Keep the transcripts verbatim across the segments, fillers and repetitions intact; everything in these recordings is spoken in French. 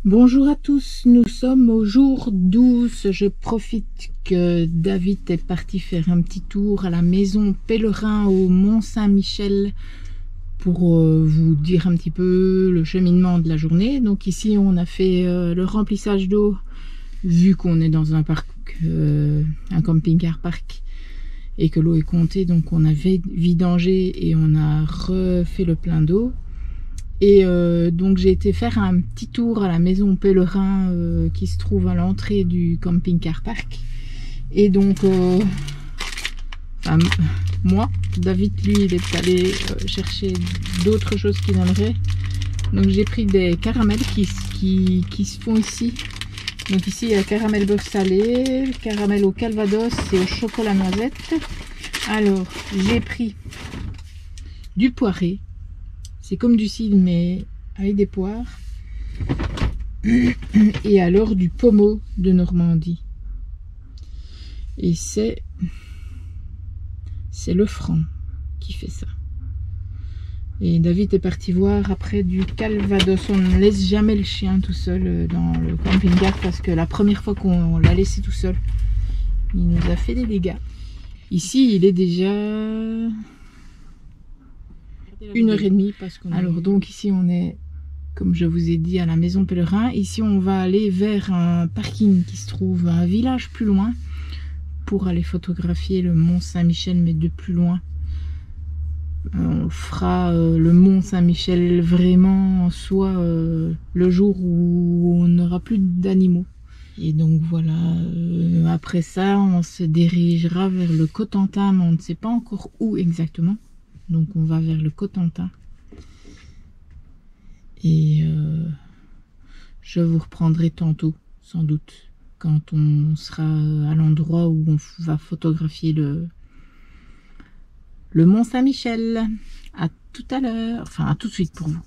Bonjour à tous, nous sommes au jour douze. Je profite que David est parti faire un petit tour à la maison pèlerin au Mont-Saint-Michel pour euh, vous dire un petit peu le cheminement de la journée. Donc ici on a fait euh, le remplissage d'eau, vu qu'on est dans un parc, euh, un camping-car parc, et que l'eau est comptée, donc on a vidangé et on a refait le plein d'eau. Et euh, donc j'ai été faire un petit tour à la maison pèlerin euh, qui se trouve à l'entrée du camping-car parc. Et donc, euh, enfin, moi, David, lui, il est allé euh, chercher d'autres choses qu'il aimerait. Donc j'ai pris des caramels qui, qui, qui se font ici. Donc ici, il y a caramel beurre salé, caramel au calvados et au chocolat noisette. Alors, j'ai pris du poiré. C'est comme du cidre, mais avec des poires. Et alors du pommeau de Normandie. Et c'est c'est le franc qui fait ça. Et David est parti voir après du calvados. On ne laisse jamais le chien tout seul dans le camping-car parce que la première fois qu'on l'a laissé tout seul, il nous a fait des dégâts. Ici, il est déjà une heure et demie parce qu'on alors donc ici on est, comme je vous ai dit, à la maison pèlerin. Ici on va aller vers un parking qui se trouve à un village plus loin pour aller photographier le Mont Saint-Michel, mais de plus loin. On fera euh, le Mont Saint-Michel vraiment soit euh, le jour où on n'aura plus d'animaux. Et donc voilà, euh, après ça on se dirigera vers le Cotentin, mais on ne sait pas encore où exactement. Donc on va vers le Cotentin. Et euh, je vous reprendrai tantôt, sans doute, quand on sera à l'endroit où on va photographier le, le Mont Saint-Michel. À tout à l'heure, enfin à tout de suite pour vous.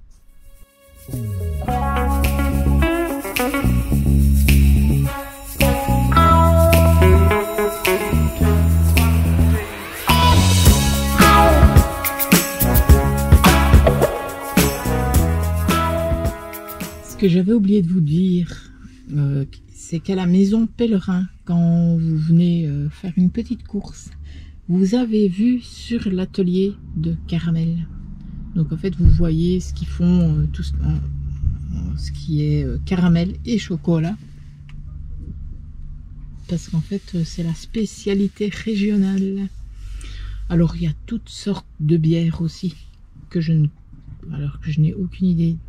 Ce que j'avais oublié de vous dire, euh, c'est qu'à la maison pèlerin, quand vous venez euh, faire une petite course, vous avez vu sur l'atelier de caramel. Donc en fait vous voyez ce qu'ils font, euh, tout ce, en, en, ce qui est euh, caramel et chocolat. Parce qu'en fait euh, c'est la spécialité régionale. Alors il y a toutes sortes de bières aussi, que je ne, alors que je n'ai aucune idée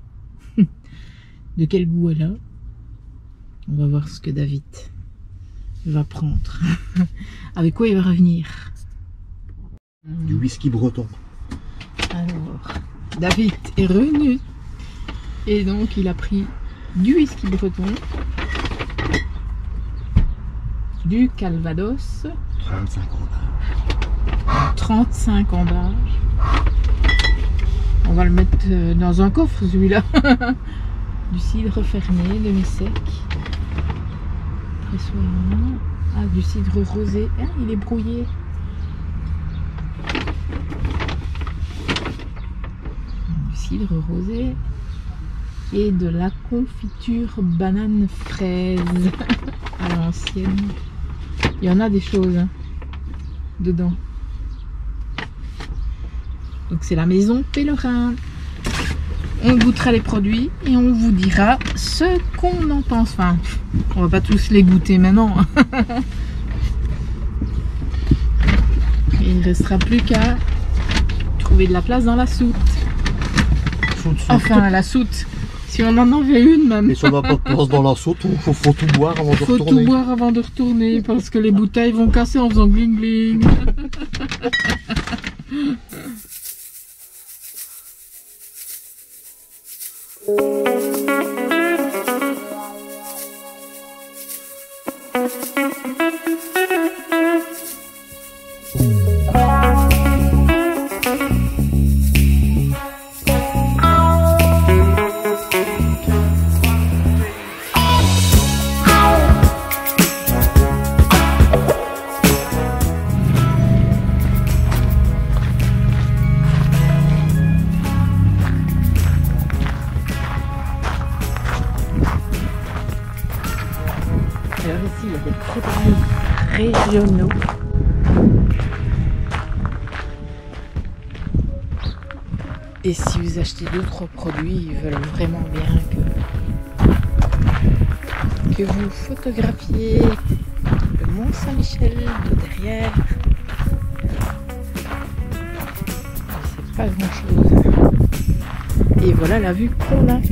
de quel goût elle a. On va voir ce que David va prendre. Avec quoi il va revenir? Du whisky breton. Alors, David est revenu. Et donc il a pris du whisky breton, du calvados, trente-cinq ans d'âge. trente-cinq ans d'âge. On va le mettre dans un coffre celui-là. Du cidre fermé, demi-sec. Très souvent. Ah, du cidre rosé. Ah, il est brouillé. Du cidre rosé. Et de la confiture banane fraise. À l'ancienne. Il y en a des choses hein, dedans. Donc c'est la maison pèlerin. On goûtera les produits et on vous dira ce qu'on en pense. Enfin, on va pas tous les goûter maintenant. Et il ne restera plus qu'à trouver de la place dans la soute. Soute, soute. Enfin, la soute. Si on en avait une même. Et si on n'a pas de place dans la soute, il faut, faut tout boire avant de faut retourner. Faut tout boire avant de retourner parce que les bouteilles vont casser en faisant gling gling. y a des produits régionaux. Et si vous achetez d'autres produits, ils veulent vraiment bien que, que vous photographiez le Mont Saint-Michel de derrière. C'est pas grand chose. Et voilà la vue qu'on a.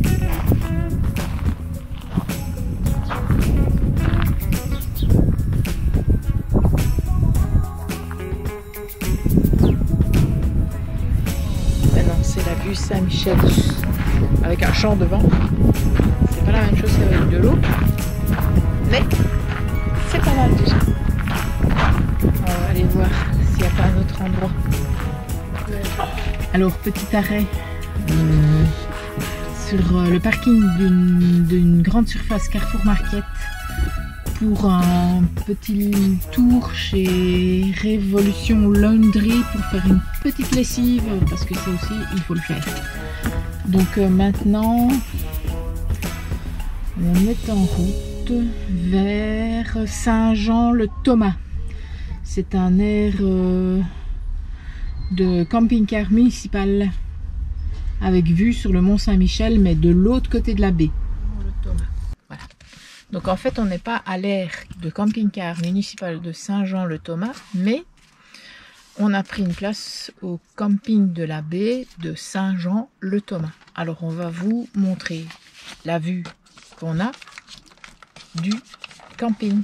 C'est la vue Saint-Michel avec un champ devant. C'est pas la même chose qu'avec de l'eau, mais c'est pas mal déjà. On va aller voir s'il n'y a pas un autre endroit. Alors, petit arrêt euh, sur euh, le parking d'une grande surface Carrefour Market pour un petit tour chez Révolution Laundry pour faire une petite lessive, parce que ça aussi il faut le faire. Donc euh, maintenant on est en route vers Saint-Jean-le-Thomas. C'est un aire euh, de camping-car municipal avec vue sur le Mont Saint-Michel, mais de l'autre côté de la baie. Voilà. Donc en fait on n'est pas à l'aire de camping-car municipal de Saint-Jean-le-Thomas, mais on a pris une place au camping de la baie de Saint-Jean-le-Thomas. Alors on va vous montrer la vue qu'on a du camping.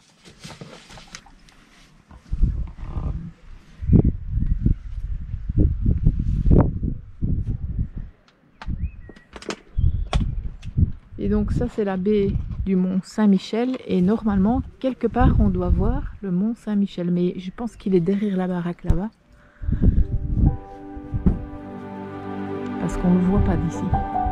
Et donc ça c'est la baie du Mont Saint-Michel, et normalement quelque part on doit voir le Mont Saint-Michel, mais je pense qu'il est derrière la baraque là-bas, parce qu'on ne le voit pas d'ici.